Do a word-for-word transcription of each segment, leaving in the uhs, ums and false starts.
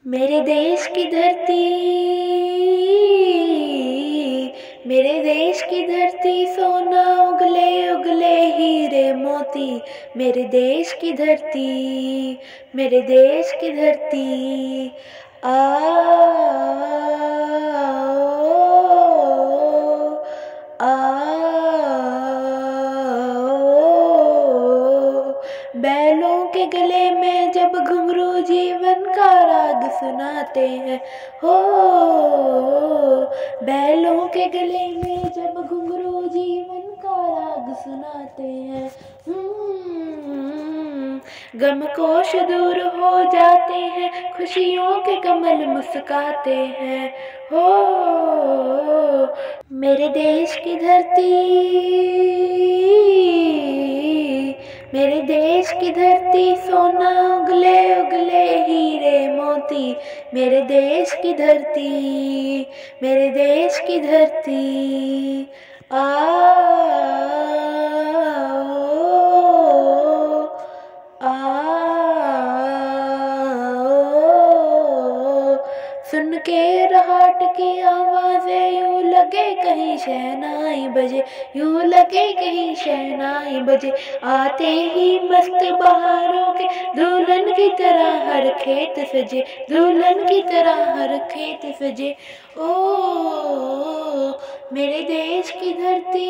मेरे देश की धरती, मेरे देश की धरती, सोना उगले उगले हीरे मोती। मेरे देश की धरती, मेरे देश की धरती, आओ आओ। बैलों के गले में जब घुंघरू जीवन का राग सुनाते हैं, हो बैलों के गले में जब घुंघरू जीवन का राग सुनाते हैं, गम कोश दूर हो जाते हैं, खुशियों के कमल मुस्काते हैं, हो मेरे देश की धरती, मेरे देश की धरती, सोना उगले उगले हीरे मोती। मेरे देश की धरती, मेरे देश की धरती, आओ आओ। सुन के रहाट की आवाज़ें यूं लगे कहीं शहनाई बजे, यूं लगे कहीं शहनाई बजे। आते ही मस्त बहारों के दुल्हन की तरह हर खेत सजे, दुल्हन की तरह हर खेत सजे। ओ मेरे देश की धरती,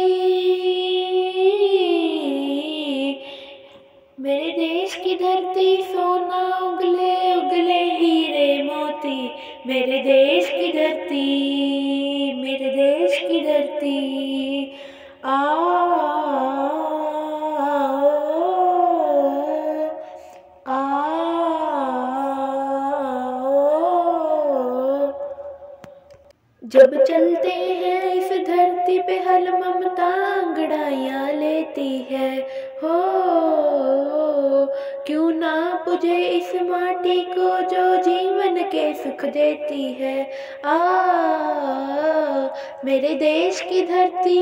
मेरे देश की धरती, सोना उगले उगले हीरे मोती। मेरे देश की धरती, मेरे देश की धरती, आओ आओ। जब चलते हैं इस धरती पे हल ममता अंगड़ाइयाँ लेती है, हो क्यों ना पूजे इस माटी को जो जीवन के सुख देती है। आ मेरे देश की धरती,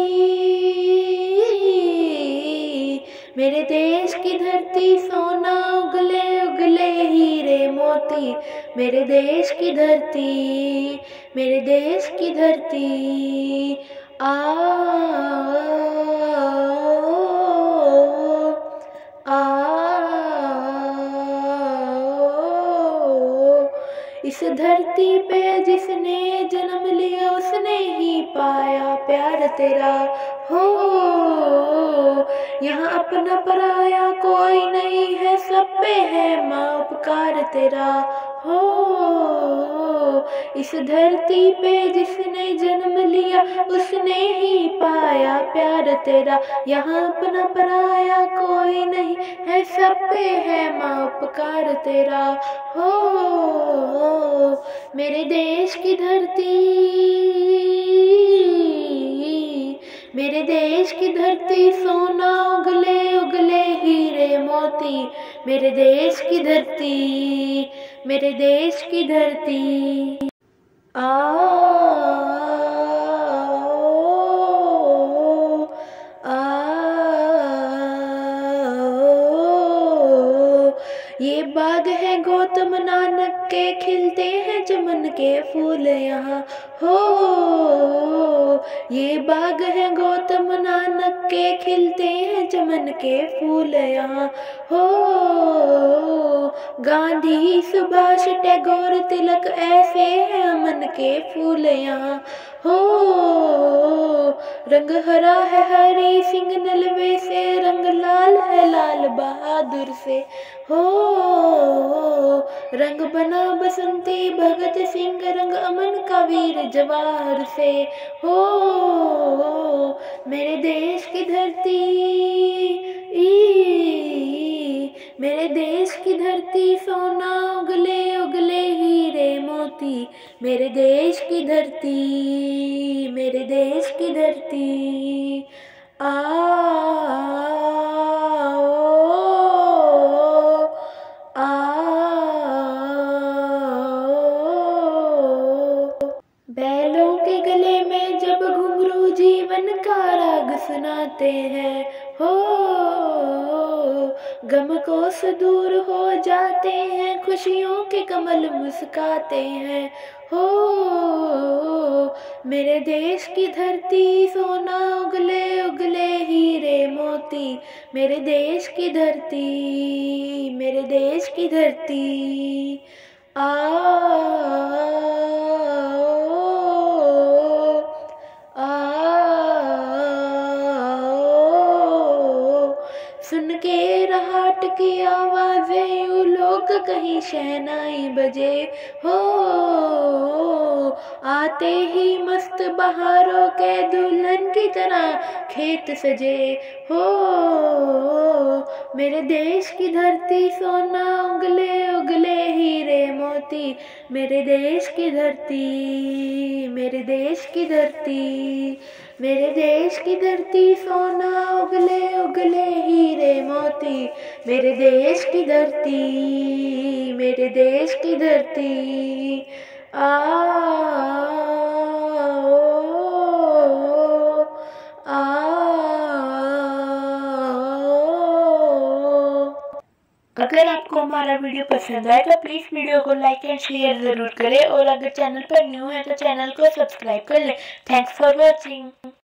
मेरे देश की धरती, सोना उगले उगले हीरे मोती। मेरे देश की धरती, मेरे देश की धरती, आओ आओ। इस धरती पे जिसने जन्म लिया उसने ही पाया प्यार तेरा, हो यहाँ अपना पराया कोई नहीं है, सब पे है माँ उपकार तेरा, हो इस धरती पे जिसने जन्म लिया उसने ही पाया प्यार तेरा। यहाँ अपना पराया कोई नहीं है, सब पे है माँ उपकार तेरा, हो मेरे देश की धरती, मेरे देश की धरती, सोना उगले उगले हीरे मोती। मेरे देश की धरती, मेरे देश की धरती, आओ आओ। ये बाग है गौतम नानक के, खिलते हैं चमन के फूल यहाँ, हो ये बाग है गौतम नानक के, खिलते हैं चमन के फूल यहाँ, हो गांधी सुभाष टैगोर तिलक ऐसे हैं अमन के फूल यहाँ, हो रंग हरा है हरी सिंह नलवे से, रंग लाल है लाल बहादुर से, हो रंग बना बसंती भगत सिंह, रंग अमन का वीर जवाहर से, हो मेरे देश की धरती, मेरे देश की धरती, सोना उगले उगले हीरे मोती। मेरे देश की धरती, मेरे देश की धरती, आओ आओ। बैलों के गले में जब घुंघरू जीवन का राग सुनाते हैं, हो गम को सुदूर हो जाते हैं, खुशियों के कमल मुस्काते हैं। हो मेरे देश की धरती सोना उगले उगले हीरे मोती, मेरे देश की धरती, मेरे देश की धरती। आ सुन के रहाट की आवाजें यूं लोग कहीं शहनाई बजे। हो आते ही मस्त बहारों के दुल्हन की तरह खेत सजे। हो मेरे देश की धरती सोना उगले उगले हीरे मोती, मेरे देश की धरती, मेरे देश की धरती, मेरे देश की धरती सोना उगले उगले हीरे मोती, मेरे देश की धरती, मेरे देश की धरती। आ अगर आपको हमारा वीडियो पसंद आए तो प्लीज़ वीडियो को लाइक एंड शेयर ज़रूर करें, और अगर चैनल पर न्यू है तो चैनल को सब्सक्राइब कर लें। Thanks for watching.